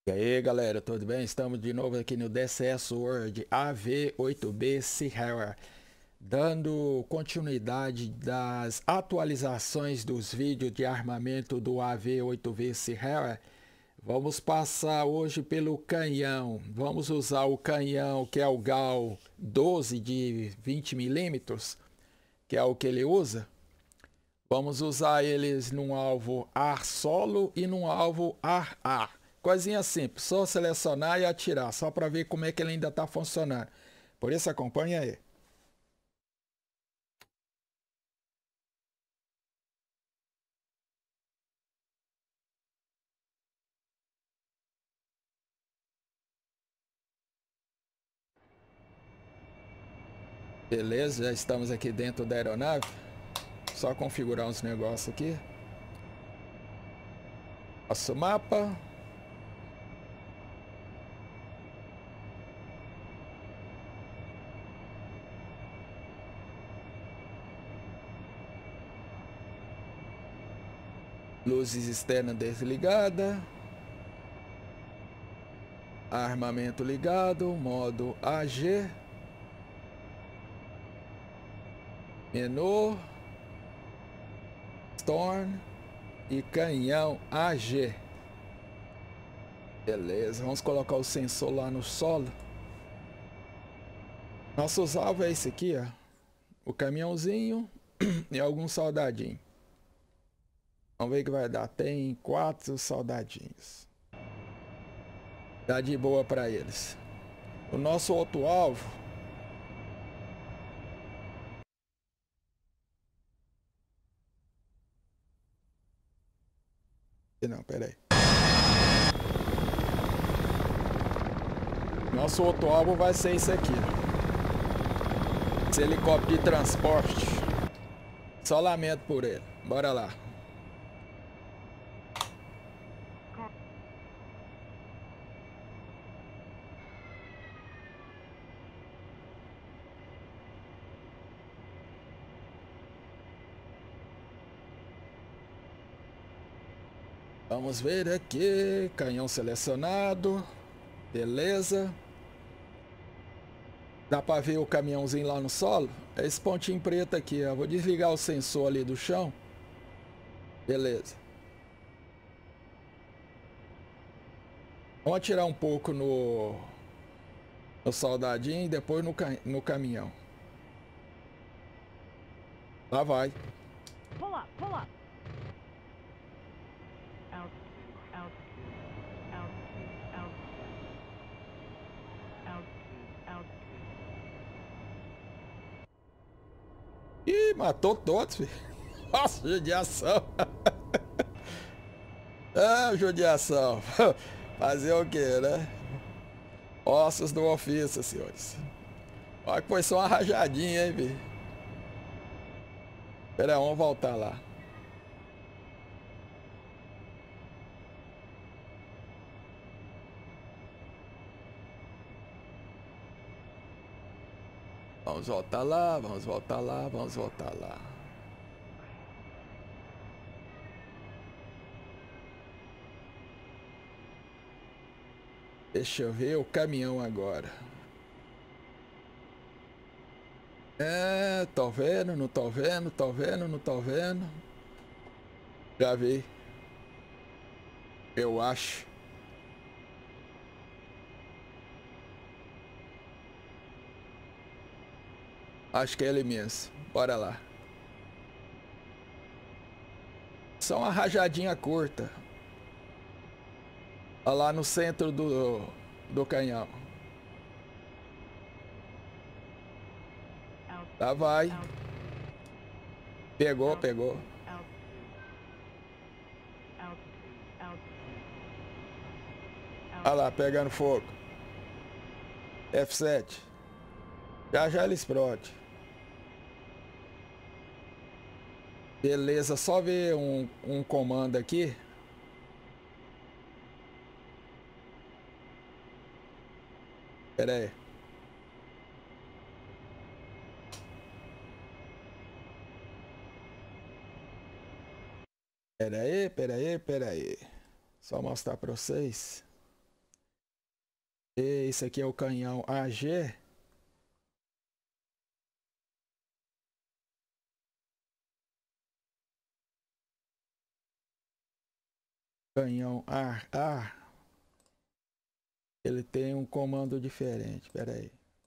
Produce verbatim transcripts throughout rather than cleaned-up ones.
E aí galera, tudo bem? Estamos de novo aqui no D C S World A V oito B Sierra, dando continuidade das atualizações dos vídeos de armamento do A V oito B Sierra. Vamos passar hoje pelo canhão. Vamos usar o canhão que é o Gal doze de vinte milímetros, que é o que ele usa. Vamos usar eles num alvo ar-solo e num alvo ar-ar. Coisinha simples, só selecionar e atirar, só para ver como é que ele ainda está funcionando. Por isso acompanha aí. Beleza, já estamos aqui dentro da aeronave. Só configurar uns negócios aqui. Nosso mapa. Luzes externas desligadas. Armamento ligado, modo A G. Menu. Storm e canhão A G. Beleza, vamos colocar o sensor lá no solo. Nossos alvos é esse aqui, ó. O caminhãozinho e alguns soldadinhos. Vamos ver o que vai dar. Tem quatro soldadinhos. Dá de boa para eles. O nosso outro alvo. Não, pera aí. Nosso outro alvo vai ser esse aqui. Esse helicóptero de transporte. Só lamento por ele. Bora lá. Vamos ver aqui. Canhão selecionado. Beleza. Dá para ver o caminhãozinho lá no solo? É esse pontinho preto aqui, ó. Vou desligar o sensor ali do chão. Beleza. Vamos atirar um pouco no, no soldadinho e depois no, no caminhão. Lá vai. Pull up, pull up. Altitude, altitude, altitude, altitude, altitude, altitude. Ih, matou todos, filho. Nossa, judiação. Ah, judiação. Fazer o que, né? Ossos do ofício, senhores. Olha que foi só uma rajadinha, hein, filho. Pera aí, vamos voltar lá. Vamos voltar lá, vamos voltar lá, vamos voltar lá. Deixa eu ver o caminhão agora. É, tô vendo, não tô vendo, tô vendo, não tô vendo. Já vi. Eu acho. Acho que é ele mesmo. Bora lá. Só uma rajadinha curta. Olha lá no centro do, do canhão. Lá vai. Pegou, pegou. Olha lá, pegando fogo. F sete. Já já ele explode. Beleza, só ver um, um comando aqui. Pera aí. Pera aí, pera aí, pera aí. Só mostrar pra vocês. Esse aqui é o canhão A G. Canhão A A. Ele tem um comando diferente. Espera aí.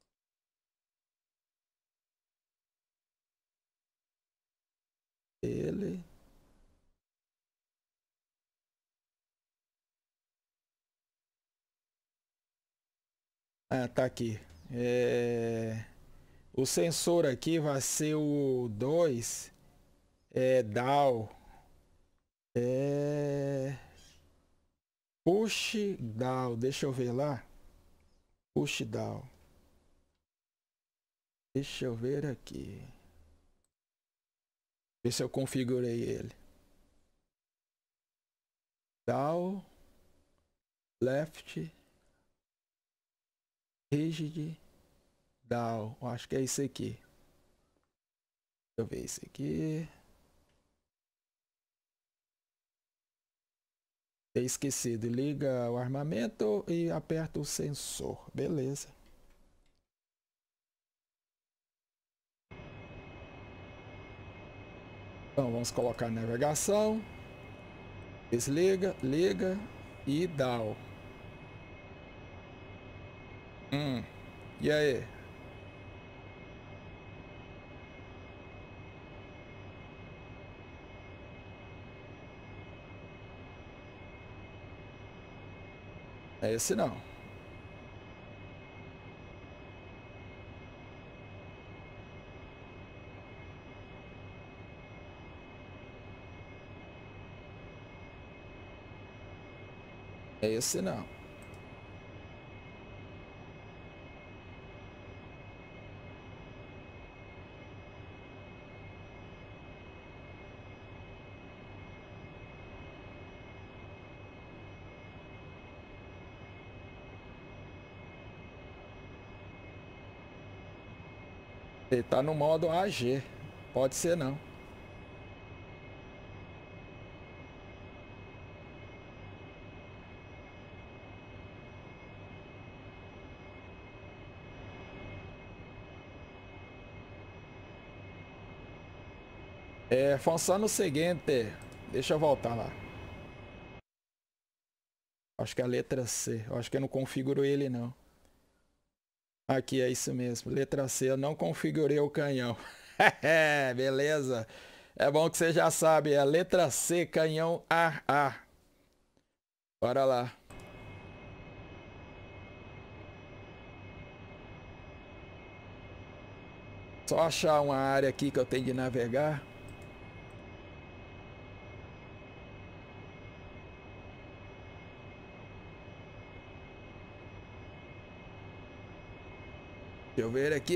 Ele. Ah, tá aqui. É... O sensor aqui vai ser o dois. É D A W. É... Push down. Deixa eu ver lá. Push down. Deixa eu ver aqui. Ver se eu configurei ele. Down. Left. Rigid. Down. Acho que é isso aqui. Deixa eu ver isso aqui. Esquecido. Liga o armamento e aperta o sensor. Beleza. Então vamos colocar navegação. Desliga, liga e down. Hum. E aí? É esse não. É esse não. Ele tá no modo A G. Pode ser não. É, funciona o seguinte. Deixa eu voltar lá. Acho que é a letra C. Eu acho que eu não configuro ele não. Aqui é isso mesmo. Letra C. Eu não configurei o canhão. Beleza. É bom que você já sabe. É a letra C, canhão A A. Bora lá. Só achar uma área aqui que eu tenho de navegar. Deixa eu ver aqui.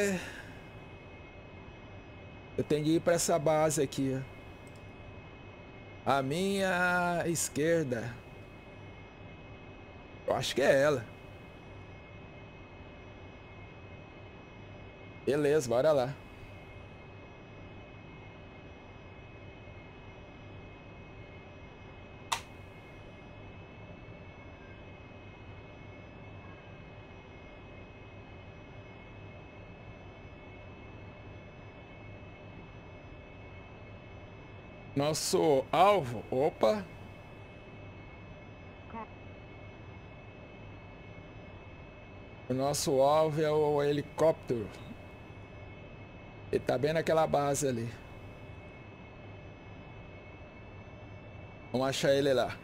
Eu tenho que ir para essa base aqui, ó. A minha esquerda. Eu acho que é ela. Beleza, bora lá. Nosso alvo, opa. O nosso alvo é o helicóptero. Ele tá bem naquela base ali. Vamos achar ele lá.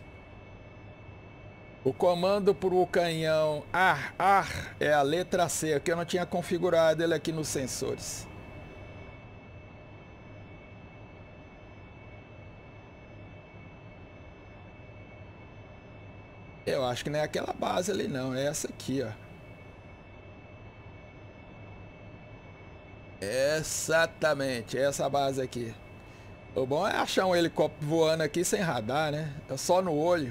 O comando para o canhão ar, ar é a letra C, que eu não tinha configurado ele aqui nos sensores. Eu acho que não é aquela base ali não, é essa aqui, ó. Exatamente, é essa base aqui. O bom é achar um helicóptero voando aqui sem radar, né? É só no olho.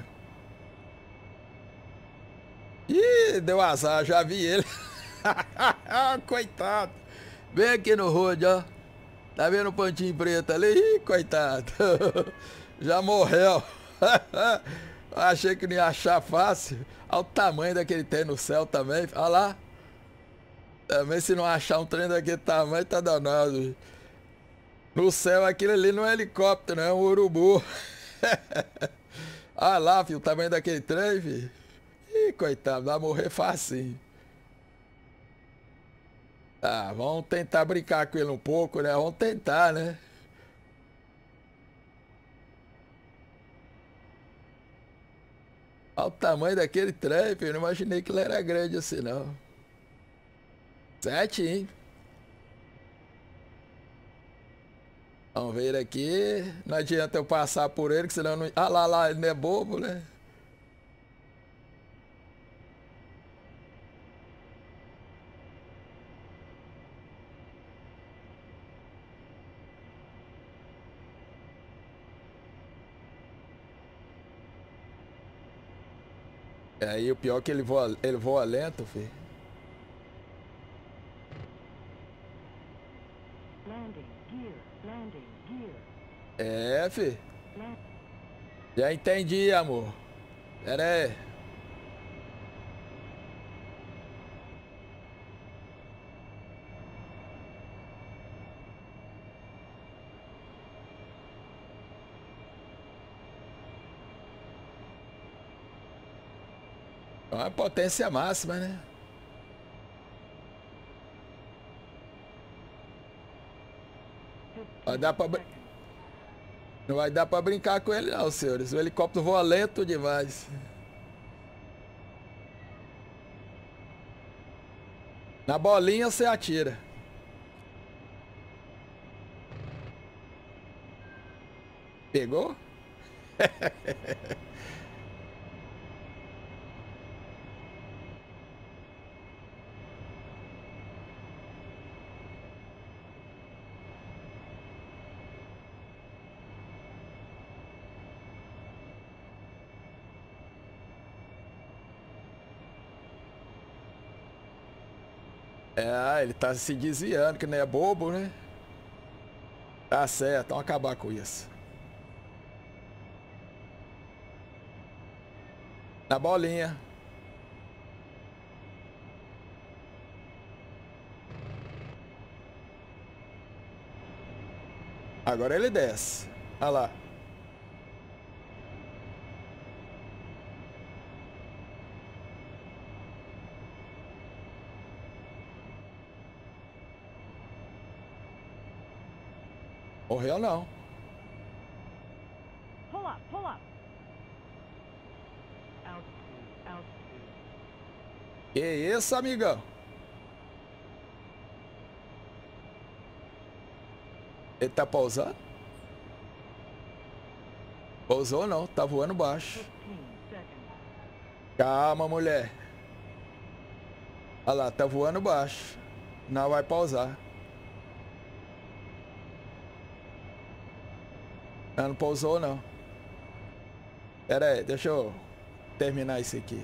Ih, deu azar, já vi ele. Coitado. Vem aqui no road, ó. Tá vendo o pontinho preto ali? Ih, coitado. Já morreu. Achei que não ia achar fácil. Olha o tamanho daquele trem no céu também. Olha lá. Também se não achar um trem daquele tamanho, tá danado. No céu, aquilo ali não é helicóptero, não é um urubu. Olha lá, filho, o tamanho daquele trem, filho. Ih, coitado, vai morrer facinho. Ah, vamos tentar brincar com ele um pouco, né? Vamos tentar, né? Olha o tamanho daquele trem, filho. Eu não imaginei que ele era grande assim, não. Certinho. Vamos ver aqui. Não adianta eu passar por ele, que senão não... Ah, lá, lá, ele não é bobo, né? Aí o pior é que ele voa, ele voa lento, filho. Landing gear. Landing gear. É, filho. Land. Já entendi, amor. Pera aí. É uma potência máxima, né? Vai dar pra... brin- Seconds. Não vai dar pra brincar com ele não, senhores. O helicóptero voa lento demais. Na bolinha você atira. Pegou? É, ele tá se desviando, que não é bobo, né? Tá certo, vamos acabar com isso. Na bolinha. Agora ele desce. Olha lá. Morreu não. Pull up. Pull up. Altitude. Altitude. Que isso, amigão? Ele tá pousando? Pousou não, tá voando baixo. Fifteen seconds. Calma, mulher. Olha lá, tá voando baixo. Não vai pousar. Ela não pousou não. Pera aí, deixa eu terminar isso aqui.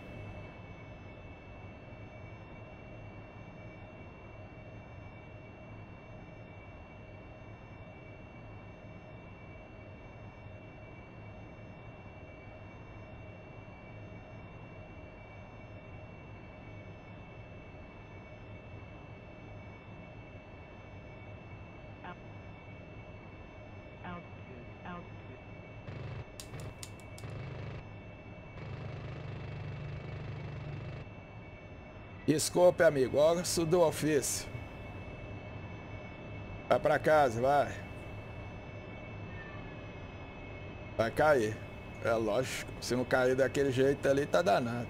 Altitude. Altitude. Desculpe, amigo. Ó, isso do ofício. Vai pra casa, vai. Vai cair. É lógico. Se não cair daquele jeito ali, tá danado.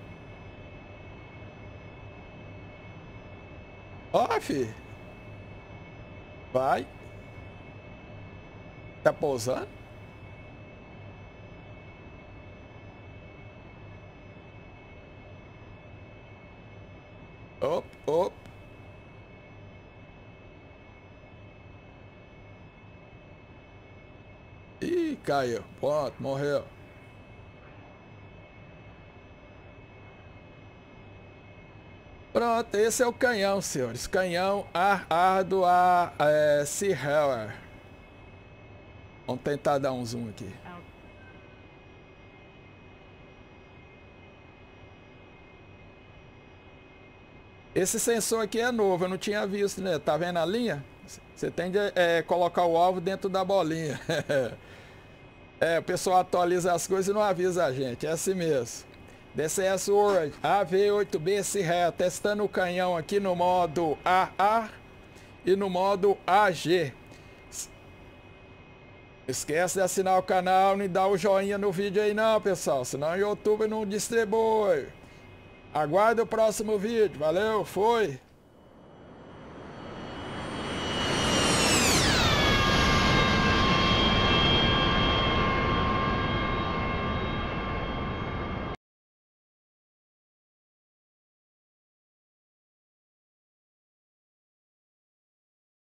Ó, fi. Vai. Tá pousando? Op, op. Ih, caiu. Pronto, morreu. Pronto, esse é o canhão, senhores. Canhão ar, Ardo a é, Sierra. Vamos tentar dar um zoom aqui. Alt. Esse sensor aqui é novo, eu não tinha visto, né? Tá vendo a linha? Você tem de é, colocar o alvo dentro da bolinha. É, o pessoal atualiza as coisas e não avisa a gente, é assim mesmo. D C S World A V oito B Sierra, testando o canhão aqui no modo A A e no modo A G. Esquece de assinar o canal e dar o joinha no vídeo aí não, pessoal, senão o YouTube não distribui. Aguarde o próximo vídeo, valeu, foi!